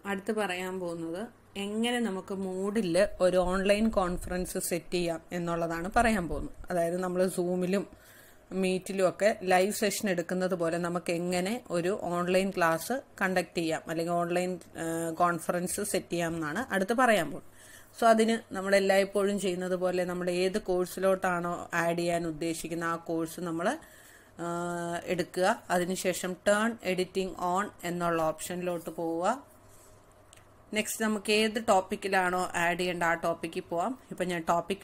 അടുത്ത് പറയാൻ പോകുന്നത് എങ്ങനെ നമുക്ക് മൂഡിൽ ഒരു ഓൺലൈൻ കോൺഫറൻസ് സെറ്റ് ചെയ്യാം എന്നുള്ളതാണ് പറയാൻ പോകുന്നത്. അതായത് നമ്മൾ സൂമിലും മീറ്റിലും ഒക്കെ ലൈവ് സെഷൻ എടുക്കുന്നത് പോലെ നമുക്ക് എങ്ങനെ ഒരു ഓൺലൈൻ ക്ലാസ് കണ്ടക്ട് ചെയ്യാം അല്ലെങ്കിൽ ഓൺലൈൻ കോൺഫറൻസ് സെറ്റ് ചെയ്യാം എന്നാണ് അടുത്ത് പറയാൻ പോകുന്നത്. സോ അതിന് നമ്മൾ എല്ലായ്പ്പോഴും ചെയ്യുന്നത് പോലെ നമ്മൾ ഏത് കോഴ്സിലോട്ടാണോ ആഡ് ചെയ്യാൻ ഉദ്ദേശിക്കുന്ന ആ കോഴ്സ് നമ്മൾ എടുക്കുക. അതിനുശേഷം ടേൺ എഡിറ്റിംഗ് ഓൺ എന്നുള്ള ഓപ്ഷനിലോട്ട് പോവുക. നെക്സ്റ്റ് നമുക്ക് ഏത് ടോപ്പിക്കിലാണോ ആഡ് ചെയ്യേണ്ട ആ ടോപ്പിക്കിൽ പോവാം. ഇപ്പം ഞാൻ ടോപ്പിക്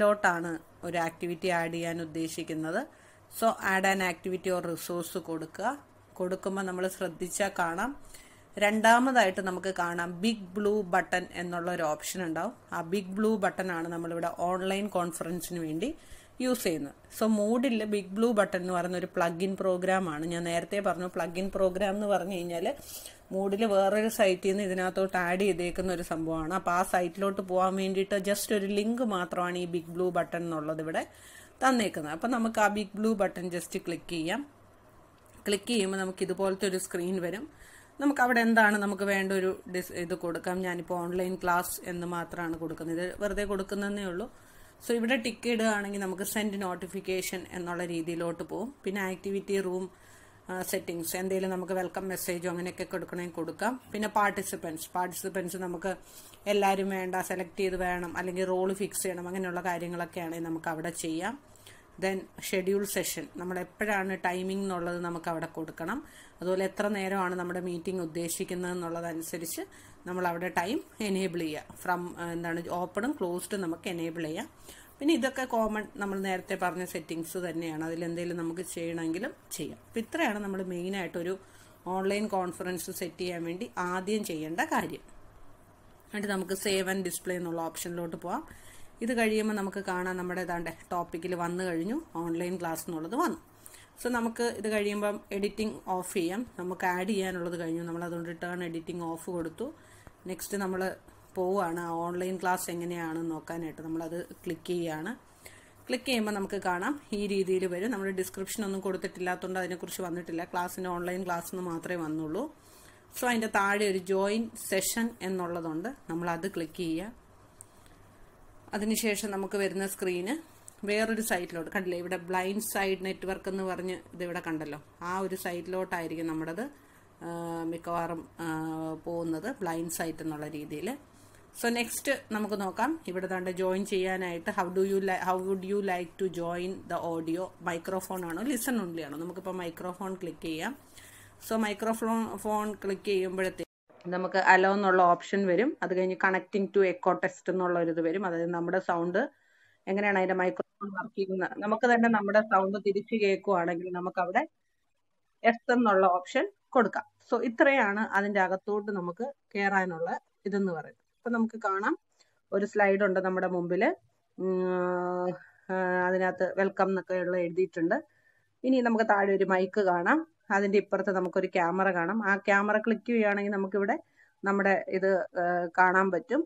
9 ഒരു ആക്ടിവിറ്റി ആഡ് ചെയ്യാൻ ഉദ്ദേശിക്കുന്നത്. So add an activity or resource കൊടുക്കുമ്പോൾ നമ്മൾ ശ്രദ്ധിച്ചാൽ കാണാം, രണ്ടാമതായിട്ട് നമുക്ക് കാണാം ബിഗ് ബ്ലൂ ബട്ടൺ എന്നുള്ള ഒരു ഓപ്ഷൻ ഉണ്ടാവും. ആ ബിഗ് ബ്ലൂ ബട്ടൺ ആണ് നമ്മളിവിടെ ഓൺലൈൻ കോൺഫറൻസിന് വേണ്ടി യൂസ് ചെയ്യുന്നത്. സോ മൂഡിൽ ബിഗ് ബ്ലൂ ബട്ടൺ എന്ന് പറയുന്ന ഒരു പ്ലഗ് ഇൻ പ്രോഗ്രാമാണ്. ഞാൻ നേരത്തെ പറഞ്ഞു, പ്ലഗ് ഇൻ പ്രോഗ്രാം എന്ന് പറഞ്ഞു കഴിഞ്ഞാൽ മൂഡിൽ വേറൊരു സൈറ്റിൽ നിന്ന് ഇതിനകത്തോട്ട് ആഡ് ചെയ്തേക്കുന്ന ഒരു സംഭവമാണ്. അപ്പോൾ ആ സൈറ്റിലോട്ട് പോകാൻ വേണ്ടിയിട്ട് ജസ്റ്റ് ഒരു ലിങ്ക് മാത്രമാണ് ഈ ബിഗ് ബ്ലൂ ബട്ടൺ എന്നുള്ളത് ഇവിടെ തന്നേക്കുന്നത്. അപ്പം നമുക്ക് ആ big blue button just click ചെയ്യാം. ക്ലിക്ക് ചെയ്യുമ്പോൾ നമുക്ക് ഇതുപോലത്തെ ഒരു സ്ക്രീൻ വരും. നമുക്ക് അവിടെ എന്താണ് നമുക്ക് വേണ്ട ഒരു ഇത് കൊടുക്കാം. ഞാനിപ്പോൾ ഓൺലൈൻ ക്ലാസ് എന്ന് മാത്രമാണ് കൊടുക്കുന്നത്. ഇത് വെറുതെ കൊടുക്കുന്നതേ ഉള്ളൂ. സോ ഇവിടെ ടിക്ക് ഇടുകയാണെങ്കിൽ നമുക്ക് സെൻഡ് നോട്ടിഫിക്കേഷൻ എന്നുള്ള രീതിയിലോട്ട് പോകും. പിന്നെ ആക്ടിവിറ്റി റൂം സെറ്റിങ്സ് എന്തെങ്കിലും നമുക്ക് വെൽക്കം മെസ്സേജോ അങ്ങനെയൊക്കെ കൊടുക്കണമെങ്കിൽ കൊടുക്കാം. പിന്നെ പാർട്ടിസിപ്പൻസ് നമുക്ക് എല്ലാവരും വേണ്ട, സെലക്ട് ചെയ്ത് വേണം, അല്ലെങ്കിൽ റോള് ഫിക്സ് ചെയ്യണം, അങ്ങനെയുള്ള കാര്യങ്ങളൊക്കെ ആണെങ്കിൽ നമുക്ക് അവിടെ ചെയ്യാം. ദെൻ ഷെഡ്യൂൾ സെഷൻ, നമ്മൾ എപ്പോഴാണ് ടൈമിംഗ് എന്നുള്ളത് നമുക്ക് അവിടെ കൊടുക്കണം. അതുപോലെ എത്ര നേരമാണ് നമ്മുടെ മീറ്റിംഗ് ഉദ്ദേശിക്കുന്നത് എന്നുള്ളതനുസരിച്ച് നമ്മൾ അവിടെ ടൈം എനേബിൾ ചെയ്യുക. ഓപ്പണും ക്ലോസ്ഡും നമുക്ക് എനേബിൾ ചെയ്യാം. പിന്നെ ഇതൊക്കെ കോമൺ നമ്മൾ നേരത്തെ പറഞ്ഞ സെറ്റിങ്സ് തന്നെയാണ്. അതിലെന്തെങ്കിലും നമുക്ക് ചെയ്യണമെങ്കിലും ചെയ്യാം. അപ്പം ഇത്രയാണ് നമ്മൾ മെയിനായിട്ട് ഒരു ഓൺലൈൻ കോൺഫറൻസ് സെറ്റ് ചെയ്യാൻ വേണ്ടി ആദ്യം ചെയ്യേണ്ട കാര്യം. എന്നിട്ട് നമുക്ക് സേവ് ആൻഡ് ഡിസ്പ്ലേ എന്നുള്ള ഓപ്ഷനിലോട്ട് പോവാം. ഇത് കഴിയുമ്പോൾ നമുക്ക് കാണാം നമ്മുടെ ടോപ്പിക്കിൽ വന്നു കഴിഞ്ഞു, ഓൺലൈൻ ക്ലാസ് എന്നുള്ളത് വന്നു. സോ നമുക്ക് ഇത് കഴിയുമ്പം എഡിറ്റിംഗ് ഓഫ് ചെയ്യാം. നമുക്ക് ആഡ് ചെയ്യാനുള്ളത് കഴിഞ്ഞു, നമ്മൾ അതുകൊണ്ട് ടേൺ എഡിറ്റിംഗ് ഓഫ് കൊടുത്തു. നെക്സ്റ്റ് നമ്മൾ പോവുകയാണ് ഓൺലൈൻ ക്ലാസ് എങ്ങനെയാണെന്ന് നോക്കാനായിട്ട്. നമ്മളത് ക്ലിക്ക് ചെയ്യുകയാണ്. ക്ലിക്ക് ചെയ്യുമ്പോൾ നമുക്ക് കാണാം ഈ രീതിയിൽ വരും. നമ്മൾ ഡിസ്ക്രിപ്ഷൻ ഒന്നും കൊടുത്തിട്ടില്ലാത്തതുകൊണ്ട് അതിനെക്കുറിച്ച് വന്നിട്ടില്ല. ക്ലാസ്സിൻ്റെ ഓൺലൈൻ ക്ലാസ് എന്ന് മാത്രമേ വന്നുള്ളൂ. സോ അതിൻ്റെ താഴെ ഒരു ജോയിൻ സെഷൻ എന്നുള്ളതുണ്ട്, നമ്മളത് ക്ലിക്ക് ചെയ്യുക. അതിനുശേഷം നമുക്ക് വരുന്ന സ്ക്രീന് വേറൊരു സൈറ്റിലോട്ട് കണ്ടില്ലേ, ഇവിടെ ബ്ലൈൻഡ് സൈഡ് നെറ്റ്വർക്ക് എന്ന് പറഞ്ഞ് ഇതിവിടെ കണ്ടല്ലോ, ആ ഒരു സൈറ്റിലോട്ടായിരിക്കും നമ്മുടേത് മിക്കവാറും പോകുന്നത്, ബ്ലൈൻഡ് സൈറ്റ് എന്നുള്ള രീതിയിൽ. സോ നെക്സ്റ്റ് നമുക്ക് നോക്കാം. ഇവിടെ തന്നെ ജോയിൻ ചെയ്യാനായിട്ട് how would you like to join the audio, microphone ആണോ ലിസൺ ഓൺലി ആണോ? നമുക്കിപ്പോൾ മൈക്രോഫോൺ ക്ലിക്ക് ചെയ്യാം. സോ മൈക്രോഫോൺ ക്ലിക്ക് ചെയ്യുമ്പോഴത്തേക്ക് നമുക്ക് അലോ എന്നുള്ള ഓപ്ഷൻ വരും. അത് കഴിഞ്ഞ് കണക്റ്റിംഗ് ടു എക്കോ ടെസ്റ്റ് എന്നുള്ള ഒരു ഇത് വരും. അതായത് നമ്മുടെ സൗണ്ട് എങ്ങനെയാണ് അതിന്റെ മൈക്രോഫോൺ വർക്ക് ചെയ്യുന്നത്, നമുക്ക് തന്നെ നമ്മുടെ സൗണ്ട് തിരിച്ചു കേൾക്കുവാണെങ്കിൽ നമുക്ക് അവിടെ എസ് എന്നുള്ള ഓപ്ഷൻ കൊടുക്കാം. സോ ഇത്രയാണ് അതിന്റെ അകത്തോട്ട് നമുക്ക് കയറാനുള്ള ഇതെന്ന് പറയുന്നത്. അപ്പൊ നമുക്ക് കാണാം ഒരു സ്ലൈഡ് ഉണ്ട് നമ്മുടെ മുമ്പില്, അതിനകത്ത് വെൽക്കം എന്നൊക്കെയുള്ള എഴുതിയിട്ടുണ്ട്. ഇനി നമുക്ക് താഴെ ഒരു മൈക്ക് കാണാം, അതിന്റെ ഇപ്പുറത്ത് നമുക്കൊരു ക്യാമറ കാണാം. ആ ക്യാമറ ക്ലിക്ക് ചെയ്യുകയാണെങ്കിൽ നമുക്കിവിടെ നമ്മുടെ ഇത് കാണാൻ പറ്റും.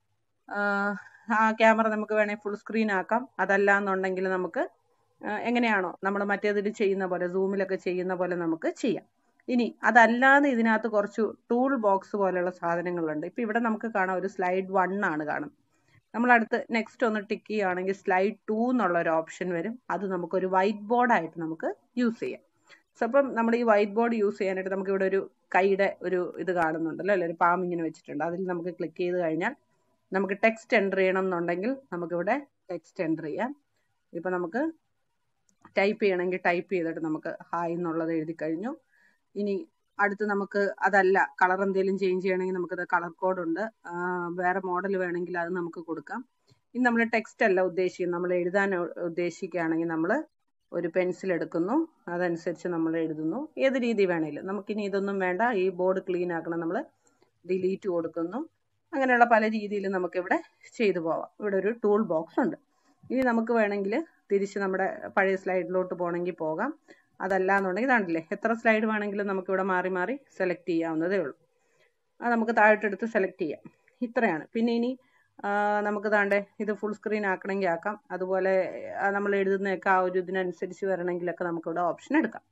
ആ ക്യാമറ നമുക്ക് വേണമെങ്കിൽ ഫുൾ സ്ക്രീൻ ആക്കാം. അതല്ല എന്നുണ്ടെങ്കിൽ നമുക്ക് എങ്ങനെയാണോ നമ്മൾ മറ്റേതിൽ ചെയ്യുന്ന പോലെ, സൂമിലൊക്കെ ചെയ്യുന്ന പോലെ നമുക്ക് ചെയ്യാം. ഇനി അതല്ലാതെ ഇതിനകത്ത് കുറച്ച് ടൂൾ ബോക്സ് പോലെയുള്ള സാധനങ്ങളുണ്ട്. ഇപ്പൊ ഇവിടെ നമുക്ക് കാണാം ഒരു സ്ലൈഡ് 1 ആണ് കാണുന്നത്. നമ്മളടുത്ത് നെക്സ്റ്റ് ഒന്ന് ടിക്ക് ചെയ്യുകയാണെങ്കിൽ സ്ലൈഡ് 2 എന്നുള്ള ഒരു ഓപ്ഷൻ വരും. അത് നമുക്കൊരു വൈറ്റ് ബോർഡായിട്ട് നമുക്ക് യൂസ് ചെയ്യാം. സോ അപ്പം നമ്മൾ ഈ വൈറ്റ് ബോർഡ് യൂസ് ചെയ്യാനായിട്ട് നമുക്ക് ഇവിടെ ഒരു കൈയുടെ ഒരു ഇത് കാണുന്നുണ്ടല്ലോ, അല്ലെ, ഒരു പാം ഇങ്ങനെ വെച്ചിട്ടുണ്ട്. അതിൽ നമുക്ക് ക്ലിക്ക് ചെയ്ത് കഴിഞ്ഞാൽ നമുക്ക് ടെക്സ്റ്റ് എൻ്റർ ചെയ്യണം എന്നുണ്ടെങ്കിൽ നമുക്കിവിടെ ടെക്സ്റ്റ് എൻ്റർ ചെയ്യാം. ഇപ്പൊ നമുക്ക് ടൈപ്പ് ചെയ്യണമെങ്കിൽ ടൈപ്പ് ചെയ്തിട്ട് നമുക്ക് ഹായ് എന്നുള്ളത് എഴുതി കഴിഞ്ഞു. ഇനി അടുത്ത് നമുക്ക് അതല്ല കളർ എന്തെങ്കിലും ചേഞ്ച് ചെയ്യണമെങ്കിൽ നമുക്കത് കളർ കോഡ് ഉണ്ട്. വേറെ മോഡൽ വേണമെങ്കിൽ അത് നമുക്ക് കൊടുക്കാം. ഇനി നമ്മൾ ടെക്സ്റ്റ് അല്ല ഉദ്ദേശിക്കുന്നത്, നമ്മൾ എഴുതാൻ ഉദ്ദേശിക്കുകയാണെങ്കിൽ നമ്മൾ ഒരു പെൻസിൽ എടുക്കുന്നു, അതനുസരിച്ച് നമ്മൾ എഴുതുന്നു. ഏത് രീതി വേണമെങ്കിലും. നമുക്കിനി ഇതൊന്നും വേണ്ട, ഈ ബോർഡ് ക്ലീൻ ആക്കണം, നമ്മൾ ഡിലീറ്റ് കൊടുക്കുന്നു. അങ്ങനെയുള്ള പല രീതിയിൽ നമുക്കിവിടെ ചെയ്തു പോവാം. ഇവിടെ ഒരു ടൂൾ ബോക്സ് ഉണ്ട്. ഇനി നമുക്ക് വേണമെങ്കിൽ തിരിച്ച് നമ്മുടെ പഴയ സ്ലൈഡിലോട്ട് പോകണമെങ്കിൽ പോകാം. അതല്ല എന്നുണ്ടെങ്കിൽ കണ്ടില്ലേ, എത്ര സ്ലൈഡ് വേണമെങ്കിലും നമുക്കിവിടെ മാറി മാറി സെലക്ട് ചെയ്യാവുന്നതേ ഉള്ളൂ. അത് നമുക്ക് താഴോട്ടെടുത്ത് സെലക്ട് ചെയ്യാം. ഇത്രയാണ്. പിന്നെ ഇനി നമുക്ക് ഇത് ഫുൾ സ്ക്രീൻ ആക്കണമെങ്കിൽ ആക്കാം. അതുപോലെ നമ്മൾ എഴുതുന്നതൊക്കെ ആ ഒരു ഇതിനനുസരിച്ച് വരണമെങ്കിലൊക്കെ നമുക്കിവിടെ ഓപ്ഷൻ എടുക്കാം.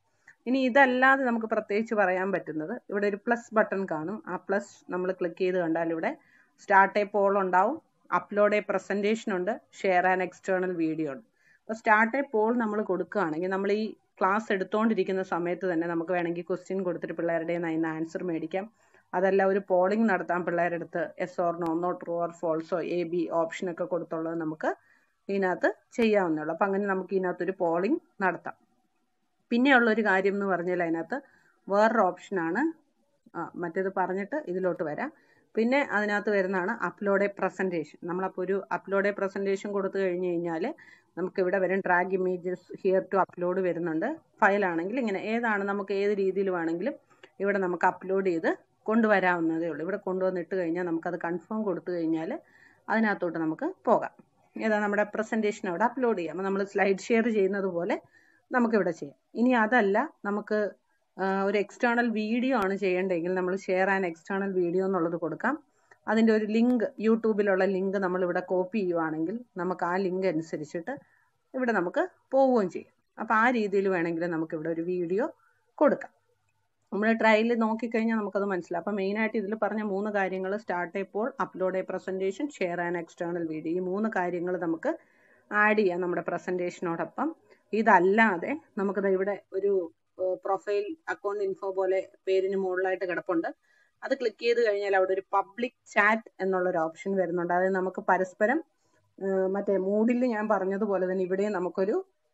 ഇനി ഇതല്ലാതെ നമുക്ക് പ്രത്യേകിച്ച് പറയാൻ പറ്റുന്നത് ഇവിടെ ഒരു പ്ലസ് ബട്ടൺ കാണും. ആ പ്ലസ് നമ്മൾ ക്ലിക്ക് ചെയ്ത് കണ്ടാൽ ഇവിടെ സ്റ്റാർട്ട് എ പോൾ ഉണ്ടാവും, അപ്ലോഡ് എ പ്രസന്റേഷൻ ഉണ്ട്, ഷെയർ ആൻഡ് എക്സ്റ്റേണൽ വീഡിയോ ഉണ്ട്. അപ്പോൾ സ്റ്റാർട്ട് എ പോൾ നമ്മൾ കൊടുക്കുകയാണെങ്കിൽ നമ്മൾ ഈ ക്ലാസ് എടുത്തുകൊണ്ടിരിക്കുന്ന സമയത്ത് തന്നെ നമുക്ക് വേണമെങ്കിൽ ക്വസ്റ്റ്യൻ കൊടുത്തിട്ട് പിള്ളേരുടെ അതിന് ആൻസർ മേടിക്കാം. അതല്ല ഒരു പോളിംഗ് നടത്താം പിള്ളേരുടെ അടുത്ത്, yes or no true or ഫോൾസോ എ ബി ഓപ്ഷനൊക്കെ കൊടുത്തുള്ളത് നമുക്ക് ഇതിനകത്ത് ചെയ്യാവുന്നുള്ളൂ. അപ്പം അങ്ങനെ നമുക്ക് ഇതിനകത്തൊരു പോളിംഗ് നടത്താം. പിന്നെയുള്ളൊരു കാര്യം എന്ന് പറഞ്ഞാൽ അതിനകത്ത് വേറൊരു ഓപ്ഷനാണ്, മറ്റേത് പറഞ്ഞിട്ട് ഇതിലോട്ട് വരാം. പിന്നെ അതിനകത്ത് വരുന്നതാണ് അപ്ലോഡ് എ പ്രസൻറ്റേഷൻ. നമ്മളപ്പോൾ ഒരു അപ്ലോഡ് എ പ്രസൻറ്റേഷൻ കൊടുത്തു കഴിഞ്ഞ് കഴിഞ്ഞാൽ നമുക്കിവിടെ വരും drag images here to upload വരുന്നുണ്ട്. ഫയലാണെങ്കിൽ ഇങ്ങനെ ഏതാണ് നമുക്ക് ഏത് രീതിയിൽ വേണമെങ്കിലും ഇവിടെ നമുക്ക് അപ്ലോഡ് ചെയ്ത് കൊണ്ടുവരാവുന്നതേ ഉള്ളൂ. ഇവിടെ കൊണ്ടുവന്നിട്ട് കഴിഞ്ഞാൽ നമുക്കത് കൺഫേം കൊടുത്തു കഴിഞ്ഞാൽ അതിനകത്തോട്ട് നമുക്ക് പോകാം. ഏതാ നമ്മുടെ പ്രസൻറ്റേഷൻ അവിടെ അപ്ലോഡ് ചെയ്യാം. നമ്മൾ സ്ലൈഡ് ഷെയർ ചെയ്യുന്നത് പോലെ നമുക്കിവിടെ ചെയ്യാം. ഇനി അതല്ല നമുക്ക് ഒരു എക്സ്റ്റേണൽ വീഡിയോ ആണ് ചെയ്യേണ്ടതെങ്കിൽ നമ്മൾ ഷെയർ ആൻഡ് എക്സ്റ്റേണൽ വീഡിയോ എന്നുള്ളത് കൊടുക്കാം. അതിൻ്റെ ഒരു ലിങ്ക്, യൂട്യൂബിലുള്ള ലിങ്ക് നമ്മളിവിടെ കോപ്പി ചെയ്യുവാണെങ്കിൽ നമുക്ക് ആ ലിങ്ക് അനുസരിച്ചിട്ട് ഇവിടെ നമുക്ക് പോവുകയും ചെയ്യും. അപ്പോൾ ആ രീതിയിൽ വേണമെങ്കിൽ നമുക്കിവിടെ ഒരു വീഡിയോ കൊടുക്കാം. നമ്മൾ ട്രയലിൽ നോക്കിക്കഴിഞ്ഞാൽ നമുക്കത് മനസ്സിലാവും. അപ്പോൾ മെയിനായിട്ട് ഇതിൽ പറഞ്ഞ 3 കാര്യങ്ങൾ, start a poll, upload a presentation, share and external video, ഈ 3 കാര്യങ്ങൾ നമുക്ക് ആഡ് ചെയ്യാം നമ്മുടെ പ്രസൻറ്റേഷനോടൊപ്പം. ഇതല്ലാതെ നമുക്കത് ഇവിടെ ഒരു പ്രൊഫൈൽ അക്കൗണ്ട് ഇൻഫോ പോലെ പേരിന് മുകളിലായിട്ട് കിടപ്പുണ്ട്. അത് ക്ലിക്ക് ചെയ്ത് കഴിഞ്ഞാൽ അവിടെ ഒരു പബ്ലിക് ചാറ്റ് എന്നുള്ളൊരു ഓപ്ഷൻ വരുന്നുണ്ട്. അതായത് നമുക്ക് പരസ്പരം മറ്റേ മൂഡിൽ ഞാൻ പറഞ്ഞതുപോലെ തന്നെ ഇവിടെ നമുക്കൊരു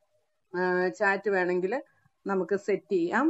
ചാറ്റ് വേണമെങ്കിൽ നമുക്ക് സെറ്റ് ചെയ്യാം.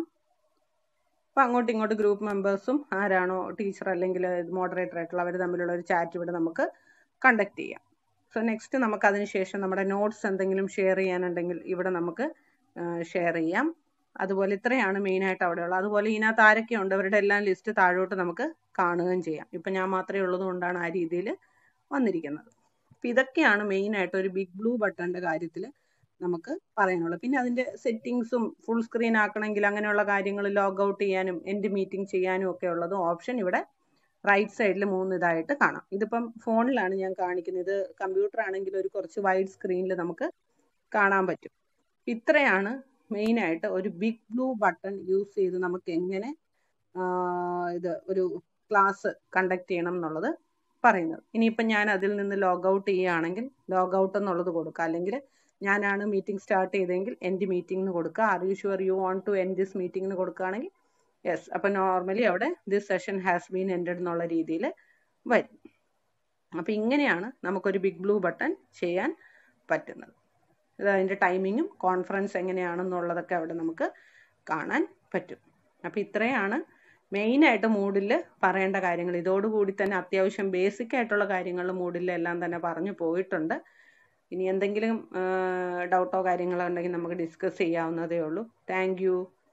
അപ്പം അങ്ങോട്ടും ഇങ്ങോട്ടും ഗ്രൂപ്പ് മെമ്പേഴ്സും ആരാണോ ടീച്ചർ അല്ലെങ്കിൽ മോഡറേറ്റർ ആയിട്ടുള്ള അവർ തമ്മിലുള്ള ഒരു ചാറ്റ് ഇവിടെ നമുക്ക് കണ്ടക്ട് ചെയ്യാം. സോ നെക്സ്റ്റ് നമുക്ക് അതിനുശേഷം നമ്മുടെ നോട്ട്സ് എന്തെങ്കിലും ഷെയർ ചെയ്യാനുണ്ടെങ്കിൽ ഇവിടെ നമുക്ക് ഷെയർ ചെയ്യാം. അതുപോലെ ഇത്രയാണ് മെയിനായിട്ട് അവിടെയുള്ളത്. അതുപോലെ ഇതിനകത്ത് ആരൊക്കെ ഉണ്ട് അവരുടെ എല്ലാം ലിസ്റ്റ് താഴോട്ട് നമുക്ക് കാണുകയും ചെയ്യാം. ഇപ്പം ഞാൻ മാത്രമേ ഉള്ളത് കൊണ്ടാണ് ആ രീതിയിൽ വന്നിരിക്കുന്നത്. അപ്പം ഇതൊക്കെയാണ് മെയിനായിട്ട് ഒരു ബിഗ് ബ്ലൂ ബട്ടണിൻ്റെ കാര്യത്തിൽ നമുക്ക് പറയാനുള്ളത്. പിന്നെ അതിൻ്റെ സെറ്റിങ്സും ഫുൾ സ്ക്രീൻ ആക്കണമെങ്കിൽ അങ്ങനെയുള്ള കാര്യങ്ങൾ ലോഗ് ഔട്ട് ചെയ്യാനും എൻഡ് മീറ്റിംഗ് ചെയ്യാനും ഒക്കെ ഉള്ളതും ഓപ്ഷൻ ഇവിടെ റൈറ്റ് സൈഡിൽ 3 ഇതായിട്ട് കാണാം. ഇതിപ്പം ഫോണിലാണ് ഞാൻ കാണിക്കുന്നത്. ഇത് കമ്പ്യൂട്ടർ ആണെങ്കിൽ ഒരു കുറച്ച് വൈഡ് സ്ക്രീനിൽ നമുക്ക് കാണാൻ പറ്റും. ഇത്രയാണ് മെയിനായിട്ട് ഒരു ബിഗ് ബ്ലൂ ബട്ടൺ യൂസ് ചെയ്ത് നമുക്ക് എങ്ങനെ ഇത് ഒരു ക്ലാസ് കണ്ടക്ട് ചെയ്യണം എന്നുള്ളത് പറയുന്നത്. ഇനിയിപ്പം ഞാൻ അതിൽ നിന്ന് ലോഗ് ഔട്ട് ചെയ്യുകയാണെങ്കിൽ ലോഗ് ഔട്ട് എന്നുള്ളത് കൊടുക്കുക, അല്ലെങ്കിൽ ഞാനാണ് മീറ്റിംഗ് സ്റ്റാർട്ട് ചെയ്തെങ്കിൽ എൻഡ് മീറ്റിംഗ് എന്ന് കൊടുക്കുക. Are you sure you want to end this meeting എന്ന് കൊടുക്കുകയാണെങ്കിൽ യെസ്. അപ്പം നോർമലി അവിടെ this session has been ended എന്നുള്ള രീതിയിൽ വരും. അപ്പം ഇങ്ങനെയാണ് നമുക്കൊരു ബിഗ് ബ്ലൂ ബട്ടൺ ചെയ്യാൻ പറ്റുന്നത്. ഇത് അതിൻ്റെ ടൈമിങ്ങും കോൺഫറൻസ് എങ്ങനെയാണെന്നുള്ളതൊക്കെ അവിടെ നമുക്ക് കാണാൻ പറ്റും. അപ്പം ഇത്രയാണ് മെയിനായിട്ട് മൂഡിൽ പറയേണ്ട കാര്യങ്ങൾ. ഇതോടുകൂടി തന്നെ അത്യാവശ്യം ബേസിക് ആയിട്ടുള്ള കാര്യങ്ങൾ മൂഡിൽ എല്ലാം തന്നെ പറഞ്ഞു പോയിട്ടുണ്ട്. ഇനി എന്തെങ്കിലും ഡൗട്ടോ കാര്യങ്ങളോ ഉണ്ടെങ്കിൽ നമുക്ക് ഡിസ്കസ് ചെയ്യാവുന്നതേ ഉള്ളൂ. Thank U.